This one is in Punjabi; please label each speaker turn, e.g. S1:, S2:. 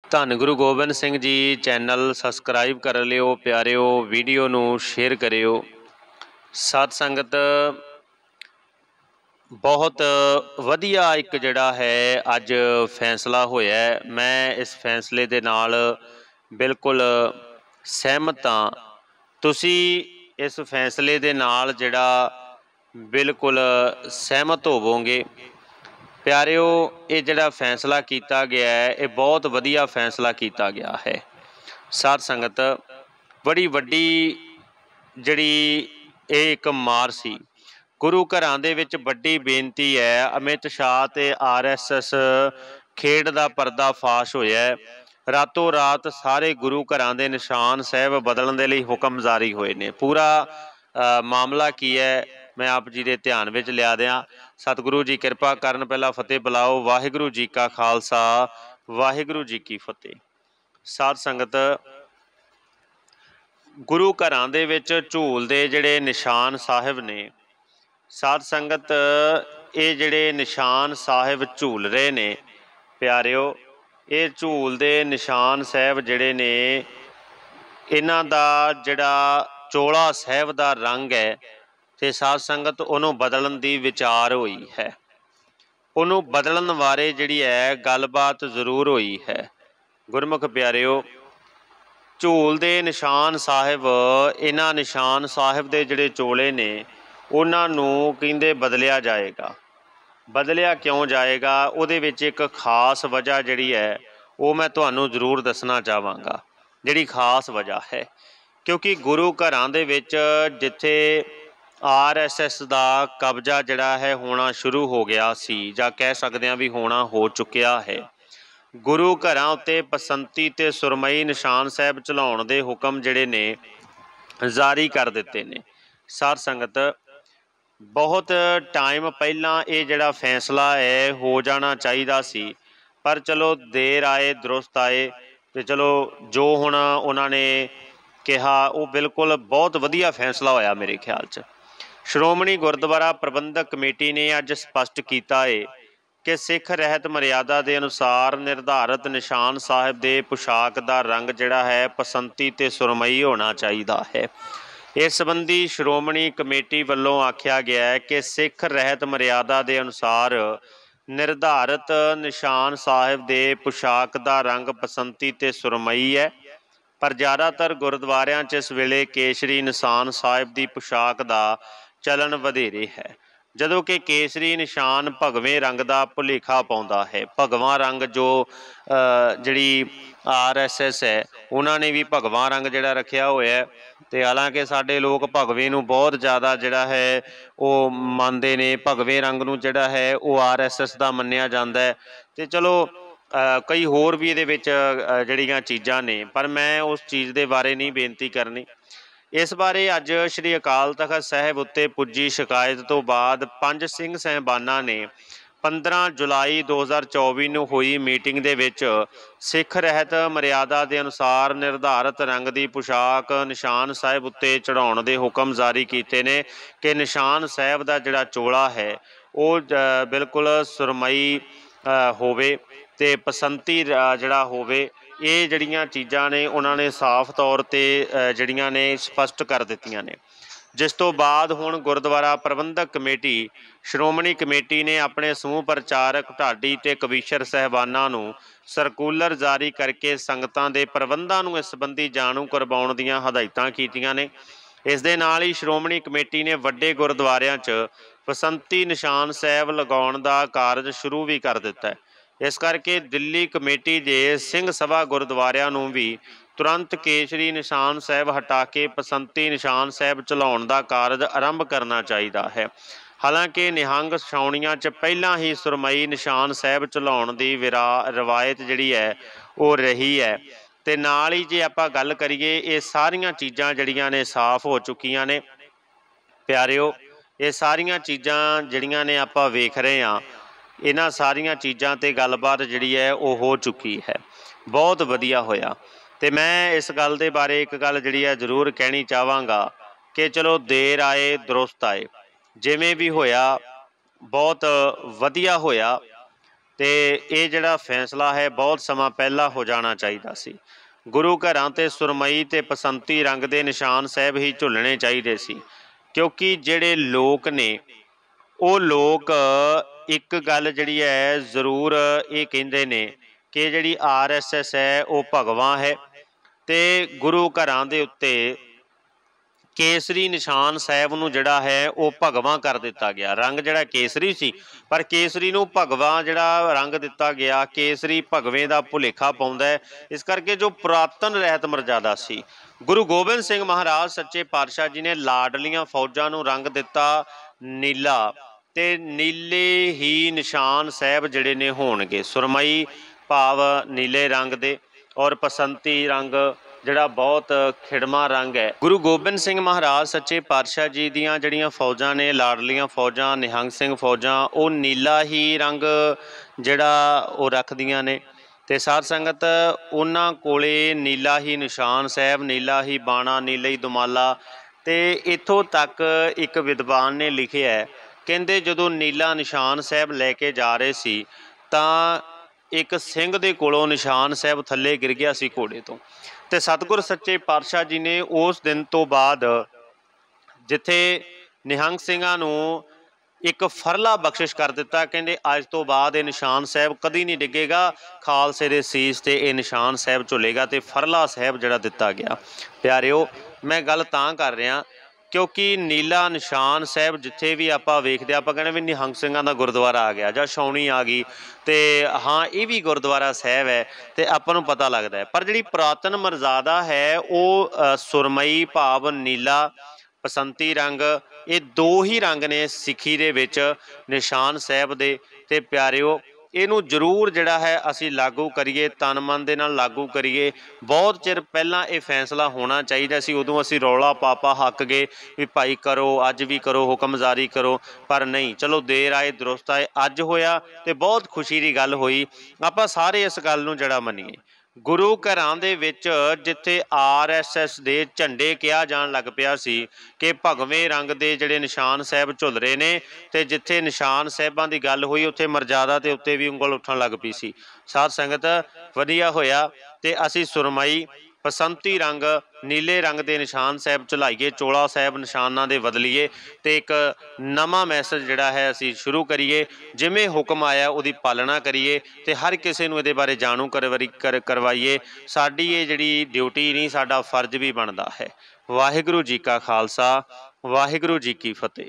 S1: ਧੰਨ ਗੁਰੂ ਗੋਬਿੰਦ ਸਿੰਘ ਜੀ ਚੈਨਲ ਸਬਸਕ੍ਰਾਈਬ ਕਰ ਲਿਓ ਪਿਆਰਿਓ, ਵੀਡੀਓ ਨੂੰ ਸ਼ੇਅਰ ਕਰਿਓ। ਸਾਧ ਸੰਗਤ ਬਹੁਤ ਵਧੀਆ ਇੱਕ ਜਿਹੜਾ ਹੈ ਅੱਜ ਫੈਸਲਾ ਹੋਇਆ, ਮੈਂ ਇਸ ਫੈਸਲੇ ਦੇ ਨਾਲ ਬਿਲਕੁਲ ਸਹਿਮਤ ਹਾਂ। ਤੁਸੀਂ ਇਸ ਫੈਸਲੇ ਦੇ ਨਾਲ ਜਿਹੜਾ ਬਿਲਕੁਲ ਸਹਿਮਤ ਹੋਵੋਗੇ। ਪਿਆਰਿਓ, ਇਹ ਜਿਹੜਾ ਫੈਸਲਾ ਕੀਤਾ ਗਿਆ ਹੈ ਇਹ ਬਹੁਤ ਵਧੀਆ ਫੈਸਲਾ ਕੀਤਾ ਗਿਆ ਹੈ। ਸਾਧ ਸੰਗਤ ਬੜੀ ਵੱਡੀ ਜਿਹੜੀ ਇਹ ਇੱਕ ਮਾਰ ਸੀ ਗੁਰੂ ਘਰਾਂ ਦੇ ਵਿੱਚ। ਵੱਡੀ ਬੇਨਤੀ ਹੈ, ਅਮਿਤ ਸ਼ਾਹ ਤੇ RSS ਖੇਡ ਦਾ ਪਰਦਾ ਫਾਸ਼ ਹੋਇਆ। ਰਾਤੋਂ ਰਾਤ ਸਾਰੇ ਗੁਰੂ ਘਰਾਂ ਦੇ ਨਿਸ਼ਾਨ ਸਾਹਿਬ ਬਦਲਣ ਦੇ ਲਈ ਹੁਕਮ ਜਾਰੀ ਹੋਏ ਨੇ। ਪੂਰਾ ਮਾਮਲਾ ਕੀ ਹੈ ਮੈਂ ਆਪ ਜੀ ਦੇ ਧਿਆਨ ਵਿੱਚ ਲਿਆ ਦਿਆਂ। ਸਤਿਗੁਰੂ ਜੀ ਕਿਰਪਾ ਕਰਨ। ਪਹਿਲਾਂ ਫਤਿਹ ਬੁਲਾਓ। ਵਾਹਿਗੁਰੂ ਜੀ ਕਾ ਖਾਲਸਾ, ਵਾਹਿਗੁਰੂ ਜੀ ਕੀ ਫਤਿਹ। ਸਾਧ ਸੰਗਤ, ਗੁਰੂ ਘਰਾਂ ਦੇ ਵਿੱਚ ਝੂਲ ਦੇ ਜਿਹੜੇ ਨਿਸ਼ਾਨ ਸਾਹਿਬ ਨੇ, ਸਾਧ ਸੰਗਤ ਇਹ ਜਿਹੜੇ ਨਿਸ਼ਾਨ ਸਾਹਿਬ ਝੂਲ ਰਹੇ ਨੇ ਪਿਆਰਿਓ, ਇਹ ਝੂਲ ਦੇ ਨਿਸ਼ਾਨ ਸਾਹਿਬ ਜਿਹੜੇ ਨੇ, ਇਹਨਾਂ ਦਾ ਜਿਹੜਾ ਚੋਲਾ ਸਾਹਿਬ ਦਾ ਰੰਗ ਹੈ ਤੇ ਸਾਧ ਸੰਗਤ ਉਹਨੂੰ ਬਦਲਣ ਦੀ ਵਿਚਾਰ ਹੋਈ ਹੈ। ਉਹਨੂੰ ਬਦਲਣ ਬਾਰੇ ਜਿਹੜੀ ਹੈ ਗੱਲਬਾਤ ਜ਼ਰੂਰ ਹੋਈ ਹੈ। ਗੁਰਮੁਖ ਪਿਆਰਿਓ, ਝੂਲ ਦੇ ਨਿਸ਼ਾਨ ਸਾਹਿਬ, ਇਹਨਾਂ ਨਿਸ਼ਾਨ ਸਾਹਿਬ ਦੇ ਜਿਹੜੇ ਚੋਲੇ ਨੇ ਉਹਨਾਂ ਨੂੰ ਕਹਿੰਦੇ ਬਦਲਿਆ ਜਾਏਗਾ। ਬਦਲਿਆ ਕਿਉਂ ਜਾਏਗਾ? ਉਹਦੇ ਵਿੱਚ ਇੱਕ ਖਾਸ ਵਜ੍ਹਾ ਜਿਹੜੀ ਹੈ ਉਹ ਮੈਂ ਤੁਹਾਨੂੰ ਜ਼ਰੂਰ ਦੱਸਣਾ ਚਾਹਾਂਗਾ। ਜਿਹੜੀ ਖਾਸ ਵਜ੍ਹਾ ਹੈ, ਕਿਉਂਕਿ ਗੁਰੂ ਘਰਾਂ ਦੇ ਵਿੱਚ ਜਿੱਥੇ RSS ਦਾ ਕਬਜ਼ਾ ਜਿਹੜਾ ਹੈ ਹੋਣਾ ਸ਼ੁਰੂ ਹੋ ਗਿਆ ਸੀ, ਜਾਂ ਕਹਿ ਸਕਦੇ ਹਾਂ ਵੀ ਹੋਣਾ ਹੋ ਚੁੱਕਿਆ ਹੈ। ਗੁਰੂ ਘਰਾਂ ਉੱਤੇ ਬਸੰਤੀ ਤੇ ਸੁਰਮਈ ਨਿਸ਼ਾਨ ਸਾਹਿਬ ਚਲਾਉਣ ਦੇ ਹੁਕਮ ਜਿਹੜੇ ਨੇ ਜਾਰੀ ਕਰ ਦਿੱਤੇ ਨੇ। ਸਾਧ ਸੰਗਤ, ਬਹੁਤ ਟਾਈਮ ਪਹਿਲਾਂ ਇਹ ਜਿਹੜਾ ਫੈਸਲਾ ਹੈ ਹੋ ਜਾਣਾ ਚਾਹੀਦਾ ਸੀ, ਪਰ ਚਲੋ ਦੇਰ ਆਏ ਦਰੁਸਤ ਆਏ। ਤੇ ਚਲੋ ਜੋ ਹੁਣ ਉਹਨਾਂ ਨੇ ਕਿਹਾ ਉਹ ਬਿਲਕੁਲ ਬਹੁਤ ਵਧੀਆ ਫੈਸਲਾ ਹੋਇਆ ਮੇਰੇ ਖਿਆਲ 'ਚ। ਸ਼੍ਰੋਮਣੀ ਗੁਰਦੁਆਰਾ ਪ੍ਰਬੰਧਕ ਕਮੇਟੀ ਨੇ ਅੱਜ ਸਪਸ਼ਟ ਕੀਤਾ ਹੈ ਕਿ ਸਿੱਖ ਰਹਿਤ ਮਰਿਆਦਾ ਦੇ ਅਨੁਸਾਰ ਨਿਰਧਾਰਤ ਨਿਸ਼ਾਨ ਸਾਹਿਬ ਦੇ ਪੁਸ਼ਾਕ ਦਾ ਰੰਗ ਜਿਹੜਾ ਹੈ ਬਸੰਤੀ ਤੇ ਸੁਰਮਈ ਹੋਣਾ ਚਾਹੀਦਾ ਹੈ। ਇਸ ਸੰਬੰਧੀ ਸ਼੍ਰੋਮਣੀ ਕਮੇਟੀ ਵੱਲੋਂ ਆਖਿਆ ਗਿਆ ਹੈ ਕਿ ਸਿੱਖ ਰਹਿਤ ਮਰਿਆਦਾ ਦੇ ਅਨੁਸਾਰ ਨਿਰਧਾਰਤ ਨਿਸ਼ਾਨ ਸਾਹਿਬ ਦੇ ਪੁਸ਼ਾਕ ਦਾ ਰੰਗ ਬਸੰਤੀ ਤੇ ਸੁਰਮਈ ਹੈ, ਪਰ ਜ਼ਿਆਦਾਤਰ ਗੁਰਦੁਆਰਿਆਂ 'ਚ ਇਸ ਵੇਲੇ ਕੇਸਰੀ ਨਿਸ਼ਾਨ ਸਾਹਿਬ ਦੀ ਪੁਸ਼ਾਕ ਦਾ ਚਲਨ ਵਧੇਰੇ ਹੈ, ਜਦੋਂ ਕਿ ਕੇਸਰੀ ਨਿਸ਼ਾਨ ਭਗਵੇਂ ਰੰਗ ਦਾ ਭੁਲੇਖਾ ਪਾਉਂਦਾ ਹੈ। ਭਗਵਾਂ ਰੰਗ ਜੋ ਜਿਹੜੀ RSS ਹੈ ਉਹਨਾਂ ਨੇ ਵੀ ਭਗਵਾਂ ਰੰਗ ਜਿਹੜਾ ਰੱਖਿਆ ਹੋਇਆ, ਤੇ ਹਾਲਾਂਕਿ ਸਾਡੇ ਲੋਕ ਭਗਵੇਂ ਨੂੰ ਬਹੁਤ ਜ਼ਿਆਦਾ ਜਿਹੜਾ ਹੈ ਉਹ ਮੰਨਦੇ ਨੇ। ਭਗਵੇਂ ਰੰਗ ਨੂੰ ਜਿਹੜਾ ਹੈ ਉਹ RSS ਦਾ ਮੰਨਿਆ ਜਾਂਦਾ ਹੈ। ਤੇ ਚਲੋ ਕਈ ਹੋਰ ਵੀ ਇਹਦੇ ਵਿੱਚ ਜਿਹੜੀਆਂ ਚੀਜ਼ਾਂ ਨੇ, ਪਰ ਮੈਂ ਉਸ ਚੀਜ਼ ਦੇ ਬਾਰੇ ਨਹੀਂ ਬੇਨਤੀ ਕਰਨੀ। ਇਸ ਬਾਰੇ ਅੱਜ ਸ਼੍ਰੀ ਅਕਾਲ ਤਖ਼ਤ ਸਾਹਿਬ ਉੱਤੇ ਪੁੱਜੀ ਸ਼ਿਕਾਇਤ ਤੋਂ ਬਾਅਦ ਪੰਜ ਸਿੰਘ ਸਾਹਿਬਾਨਾਂ ਨੇ 15 ਜੁਲਾਈ 2024 ਨੂੰ ਹੋਈ ਮੀਟਿੰਗ ਦੇ ਵਿੱਚ ਸਿੱਖ ਰਹਿਤ ਮਰਿਆਦਾ ਦੇ ਅਨੁਸਾਰ ਨਿਰਧਾਰਤ ਰੰਗ ਦੀ ਪੁਸ਼ਾਕ ਨਿਸ਼ਾਨ ਸਾਹਿਬ ਉੱਤੇ ਚੜ੍ਹਾਉਣ ਦੇ ਹੁਕਮ ਜਾਰੀ ਕੀਤੇ ਨੇ ਕਿ ਨਿਸ਼ਾਨ ਸਾਹਿਬ ਦਾ ਜਿਹੜਾ ਚੋਲਾ ਹੈ ਉਹ ਬਿਲਕੁਲ ਸੁਰਮਈ ਹੋਵੇ ਤੇ ਬਸੰਤੀ ਜਿਹੜਾ ਹੋਵੇ। ਇਹ ਜਿਹੜੀਆਂ ਚੀਜ਼ਾਂ ਨੇ ਉਹਨਾਂ ਨੇ ਸਾਫ਼ ਤੌਰ 'ਤੇ ਜਿਹੜੀਆਂ ਨੇ ਸਪਸ਼ਟ ਕਰ ਦਿੱਤੀਆਂ ਨੇ। ਜਿਸ ਤੋਂ ਬਾਅਦ ਹੁਣ ਗੁਰਦੁਆਰਾ ਪ੍ਰਬੰਧਕ ਕਮੇਟੀ ਸ਼੍ਰੋਮਣੀ ਕਮੇਟੀ ਨੇ ਆਪਣੇ ਸਮੂਹ ਪ੍ਰਚਾਰਕ ਢਾਡੀ ਤੇ ਕਵੀਸ਼ਰ ਸਾਹਿਬਾਨਾਂ ਨੂੰ ਸਰਕੂਲਰ ਜਾਰੀ ਕਰਕੇ ਸੰਗਤਾਂ ਦੇ ਪ੍ਰਬੰਧਾਂ ਨੂੰ ਇਸ ਸੰਬੰਧੀ ਜਾਣੂ ਕਰਵਾਉਣ ਦੀਆਂ ਹਦਾਇਤਾਂ ਕੀਤੀਆਂ ਨੇ। ਇਸ ਦੇ ਨਾਲ ਹੀ ਸ਼੍ਰੋਮਣੀ ਕਮੇਟੀ ਨੇ ਵੱਡੇ ਗੁਰਦੁਆਰਿਆਂ 'ਚ ਬਸੰਤੀ ਨਿਸ਼ਾਨ ਸਾਹਿਬ ਲਗਾਉਣ ਦਾ ਕਾਰਜ ਸ਼ੁਰੂ ਵੀ ਕਰ ਦਿੱਤਾ ਹੈ। ਇਸ ਕਰਕੇ ਦਿੱਲੀ ਕਮੇਟੀ ਦੇ ਸਿੰਘ ਸਭਾ ਗੁਰਦੁਆਰਿਆਂ ਨੂੰ ਵੀ ਤੁਰੰਤ ਕੇਸਰੀ ਨਿਸ਼ਾਨ ਸਾਹਿਬ ਹਟਾ ਕੇ ਬਸੰਤੀ ਨਿਸ਼ਾਨ ਸਾਹਿਬ ਚਲਾਉਣ ਦਾ ਕਾਰਜ ਆਰੰਭ ਕਰਨਾ ਚਾਹੀਦਾ ਹੈ। ਹਾਲਾਂਕਿ ਨਿਹੰਗ ਛਾਉਣੀਆਂ 'ਚ ਪਹਿਲਾਂ ਹੀ ਸੁਰਮਈ ਨਿਸ਼ਾਨ ਸਾਹਿਬ ਚਲਾਉਣ ਦੀ ਰਵਾਇਤ ਜਿਹੜੀ ਹੈ ਉਹ ਰਹੀ ਹੈ। ਤੇ ਨਾਲ ਹੀ ਜੇ ਆਪਾਂ ਗੱਲ ਕਰੀਏ, ਇਹ ਸਾਰੀਆਂ ਚੀਜ਼ਾਂ ਜਿਹੜੀਆਂ ਨੇ ਸਾਫ਼ ਹੋ ਚੁੱਕੀਆਂ ਨੇ ਪਿਆਰਿਓ। ਇਹ ਸਾਰੀਆਂ ਚੀਜ਼ਾਂ ਜਿਹੜੀਆਂ ਨੇ ਆਪਾਂ ਵੇਖ ਰਹੇ ਹਾਂ, ਇਹਨਾਂ ਸਾਰੀਆਂ ਚੀਜ਼ਾਂ 'ਤੇ ਗੱਲਬਾਤ ਜਿਹੜੀ ਹੈ ਉਹ ਹੋ ਚੁੱਕੀ ਹੈ। ਬਹੁਤ ਵਧੀਆ ਹੋਇਆ। ਤੇ ਮੈਂ ਇਸ ਗੱਲ ਦੇ ਬਾਰੇ ਇੱਕ ਗੱਲ ਜਿਹੜੀ ਹੈ ਜ਼ਰੂਰ ਕਹਿਣੀ ਚਾਹਾਂਗਾ ਕਿ ਚਲੋ ਦੇਰ ਆਏ ਦਰੁਸਤ ਆਏ, ਜਿਵੇਂ ਵੀ ਹੋਇਆ ਬਹੁਤ ਵਧੀਆ ਹੋਇਆ। ਤੇ ਇਹ ਜਿਹੜਾ ਫੈਸਲਾ ਹੈ ਬਹੁਤ ਸਮਾਂ ਪਹਿਲਾਂ ਹੋ ਜਾਣਾ ਚਾਹੀਦਾ ਸੀ। ਗੁਰੂ ਘਰਾਂ ਤੇ ਸੁਰਮਈ ਤੇ ਬਸੰਤੀ ਰੰਗ ਦੇ ਨਿਸ਼ਾਨ ਸਾਹਿਬ ਹੀ ਝੁੱਲਣੇ ਚਾਹੀਦੇ ਸੀ, ਕਿਉਂਕਿ ਜਿਹੜੇ ਲੋਕ ਨੇ ਉਹ ਲੋਕ ਇੱਕ ਗੱਲ ਜਿਹੜੀ ਹੈ ਜ਼ਰੂਰ ਇਹ ਕਹਿੰਦੇ ਨੇ ਕਿ ਜਿਹੜੀ RSS ਹੈ ਉਹ ਭਗਵਾਂ ਹੈ, ਤੇ ਗੁਰੂ ਘਰਾਂ ਦੇ ਉੱਤੇ ਕੇਸਰੀ ਨਿਸ਼ਾਨ ਸਾਹਿਬ ਨੂੰ ਜਿਹੜਾ ਹੈ ਉਹ ਭਗਵਾਂ ਕਰ ਦਿੱਤਾ ਗਿਆ। ਰੰਗ ਜਿਹੜਾ ਕੇਸਰੀ ਸੀ, ਪਰ ਕੇਸਰੀ ਨੂੰ ਭਗਵਾਂ ਜਿਹੜਾ ਰੰਗ ਦਿੱਤਾ ਗਿਆ, ਕੇਸਰੀ ਭਗਵੇਂ ਦਾ ਭੁਲੇਖਾ ਪਾਉਂਦਾ ਹੈ। ਇਸ ਕਰਕੇ ਜੋ ਪੁਰਾਤਨ ਰਹਿਤ ਮਰਜ਼ਾਦਾ ਸੀ, ਗੁਰੂ ਗੋਬਿੰਦ ਸਿੰਘ ਮਹਾਰਾਜ ਸੱਚੇ ਪਾਤਸ਼ਾਹ ਜੀ ਨੇ ਲਾਡਲੀਆਂ ਫੌਜਾਂ ਨੂੰ ਰੰਗ ਦਿੱਤਾ ਨੀਲਾ, ਤੇ ਨੀਲੇ ਹੀ ਨਿਸ਼ਾਨ ਸਾਹਿਬ ਜਿਹੜੇ ਨੇ ਹੋਣਗੇ। ਸੁਰਮਈ ਭਾਵ ਨੀਲੇ ਰੰਗ ਦੇ, ਔਰ ਬਸੰਤੀ ਰੰਗ ਜਿਹੜਾ ਬਹੁਤ ਖਿੜਮਾ ਰੰਗ ਹੈ। ਗੁਰੂ ਗੋਬਿੰਦ ਸਿੰਘ ਮਹਾਰਾਜ ਸੱਚੇ ਪਾਤਸ਼ਾਹ ਜੀ ਦੀਆਂ ਜਿਹੜੀਆਂ ਫੌਜਾਂ ਨੇ, ਲਾਡਲੀਆਂ ਫੌਜਾਂ, ਨਿਹੰਗ ਸਿੰਘ ਫੌਜਾਂ, ਉਹ ਨੀਲਾ ਹੀ ਰੰਗ ਜਿਹੜਾ ਉਹ ਰੱਖਦੀਆਂ ਨੇ, ਤੇ ਸਾਧ ਸੰਗਤ ਉਹਨਾਂ ਕੋਲੇ ਨੀਲਾ ਹੀ ਨਿਸ਼ਾਨ ਸਾਹਿਬ, ਨੀਲਾ ਹੀ ਬਾਣਾ, ਨੀਲਾ ਹੀ ਦੁਮਾਲਾ। ਤੇ ਇੱਥੋਂ ਤੱਕ ਇੱਕ ਵਿਦਵਾਨ ਨੇ ਲਿਖਿਆ ਹੈ, ਕਹਿੰਦੇ ਜਦੋਂ ਨੀਲਾ ਨਿਸ਼ਾਨ ਸਾਹਿਬ ਲੈ ਕੇ ਜਾ ਰਹੇ ਸੀ ਤਾਂ ਇੱਕ ਸਿੰਘ ਦੇ ਕੋਲੋਂ ਨਿਸ਼ਾਨ ਸਾਹਿਬ ਥੱਲੇ ਗਿਰ ਗਿਆ ਸੀ ਘੋੜੇ ਤੋਂ, ਤੇ ਸਤਿਗੁਰ ਸੱਚੇ ਪਾਤਸ਼ਾਹ ਜੀ ਨੇ ਉਸ ਦਿਨ ਤੋਂ ਬਾਅਦ ਜਿੱਥੇ ਨਿਹੰਗ ਸਿੰਘਾਂ ਨੂੰ ਇੱਕ ਫਰਲਾ ਬਖਸ਼ਿਸ਼ ਕਰ ਦਿੱਤਾ, ਕਹਿੰਦੇ ਅੱਜ ਤੋਂ ਬਾਅਦ ਇਹ ਨਿਸ਼ਾਨ ਸਾਹਿਬ ਕਦੀ ਨਹੀਂ ਡਿੱਗੇਗਾ, ਖਾਲਸੇ ਦੇ ਸੀਸ ਤੇ ਇਹ ਨਿਸ਼ਾਨ ਸਾਹਿਬ ਝੁੱਲੇਗਾ, ਤੇ ਫਰਲਾ ਸਾਹਿਬ ਜਿਹੜਾ ਦਿੱਤਾ ਗਿਆ। ਪਿਆਰਿਓ, ਮੈਂ ਗੱਲ ਤਾਂ ਕਰ ਰਿਹਾ ਕਿਉਂਕਿ ਨੀਲਾ ਨਿਸ਼ਾਨ ਸਾਹਿਬ ਜਿੱਥੇ ਵੀ ਆਪਾਂ ਵੇਖਦੇ ਆਪਾਂ ਕਹਿੰਦੇ ਵੀ ਨਿਹੰਗ ਸਿੰਘਾਂ ਦਾ ਗੁਰਦੁਆਰਾ ਆ ਗਿਆ ਜਾਂ ਛਾਉਣੀ ਆ ਗਈ, ਤੇ ਹਾਂ ਇਹ ਵੀ ਗੁਰਦੁਆਰਾ ਸਾਹਿਬ ਹੈ, ਤੇ ਆਪਾਂ ਨੂੰ ਪਤਾ ਲੱਗਦਾ ਹੈ। ਪਰ ਜਿਹੜੀ ਪੁਰਾਤਨ ਮਰਜ਼ਾਦਾ ਹੈ ਉਹ ਸੁਰਮਈ ਭਾਵ ਨੀਲਾ, ਬਸੰਤੀ ਰੰਗ, ਇਹ ਦੋ ਹੀ ਰੰਗ ਨੇ ਸਿੱਖੀ ਦੇ ਵਿੱਚ ਨਿਸ਼ਾਨ ਸਾਹਿਬ ਦੇ। ਤੇ ਪਿਆਰਿਓ, ਇਹਨੂੰ ਜ਼ਰੂਰ ਜਿਹੜਾ ਹੈ ਅਸੀਂ ਲਾਗੂ ਕਰੀਏ, ਤਨ ਮਨ ਦੇ ਨਾਲ ਲਾਗੂ ਕਰੀਏ। ਬਹੁਤ ਚਿਰ ਪਹਿਲਾਂ ਇਹ ਫੈਸਲਾ ਹੋਣਾ ਚਾਹੀਦਾ ਸੀ, ਉਦੋਂ ਅਸੀਂ ਰੌਲਾ ਪਾਪਾ ਹੱਕ ਗਏ ਵੀ ਭਾਈ ਕਰੋ, ਅੱਜ ਵੀ ਕਰੋ, ਹੁਕਮ ਜਾਰੀ ਕਰੋ, ਪਰ ਨਹੀਂ, ਚਲੋ ਦੇਰ ਆਏ ਦਰੁਸਤ ਆਏ, ਅੱਜ ਹੋਇਆ ਤੇ ਬਹੁਤ ਖੁਸ਼ੀ ਦੀ ਗੱਲ ਹੋਈ। ਆਪਾਂ ਸਾਰੇ ਇਸ ਗੱਲ ਨੂੰ ਜਿਹੜਾ ਮੰਨੀਏ, ਗੁਰੂ ਘਰਾਂ ਦੇ ਵਿੱਚ ਜਿੱਥੇ RSS ਦੇ ਝੰਡੇ ਕਿਹਾ ਜਾਣ ਲੱਗ ਪਿਆ ਸੀ ਕਿ ਭਗਵੇਂ ਰੰਗ ਦੇ ਜਿਹੜੇ ਨਿਸ਼ਾਨ ਸਾਹਿਬ ਝੁੱਲ ਰਹੇ ਨੇ, ਤੇ ਜਿੱਥੇ ਨਿਸ਼ਾਨ ਸਾਹਿਬਾਂ ਦੀ ਗੱਲ ਹੋਈ ਉੱਥੇ ਮਰਜ਼ਾਦਾ ਦੇ ਉੱਤੇ ਵੀ ਉਂਗਲ ਉੱਠਣ ਲੱਗ ਪਈ ਸੀ। ਸਾਧ ਸੰਗਤ, ਵਧੀਆ ਹੋਇਆ ਤੇ ਅਸੀਂ ਸੁਰਮਈ, ਬਸੰਤੀ ਰੰਗ, ਨੀਲੇ ਰੰਗ ਦੇ ਨਿਸ਼ਾਨ ਸਾਹਿਬ ਝੁਲਾਈਏ, ਚੋਲਾ ਸਾਹਿਬ ਨਿਸ਼ਾਨਾਂ ਦੇ ਬਦਲੀਏ, ਤੇ ਇੱਕ ਨਵਾਂ ਮੈਸੇਜ ਜਿਹੜਾ ਹੈ ਅਸੀਂ ਸ਼ੁਰੂ ਕਰੀਏ। ਜਿਵੇਂ ਹੁਕਮ ਆਇਆ ਉਹਦੀ ਪਾਲਣਾ ਕਰੀਏ, ਤੇ ਹਰ ਕਿਸੇ ਨੂੰ ਇਹਦੇ ਬਾਰੇ ਜਾਣੂ ਕਰਵਾਈਏ। ਸਾਡੀ ਇਹ ਜਿਹੜੀ ਡਿਊਟੀ ਨਹੀਂ, ਸਾਡਾ ਫਰਜ਼ ਵੀ ਬਣਦਾ ਹੈ। ਵਾਹਿਗੁਰੂ ਜੀ ਕਾ ਖਾਲਸਾ, ਵਾਹਿਗੁਰੂ ਜੀ ਕੀ ਫਤਿਹ।